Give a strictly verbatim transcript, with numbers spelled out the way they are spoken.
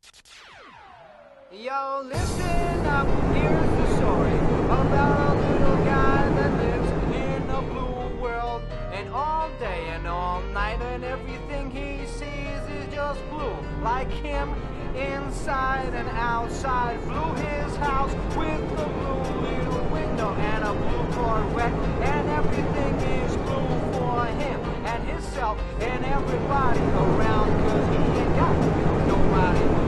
Yo, listen up, here's the story about a little guy that lives in a blue world. And all day and all night and everything he sees is just blue. Like him, inside and outside. Blue his house with a blue little window and a blue Corvette. And everything is blue for him and himself and everybody around. Cause he ain't got nobody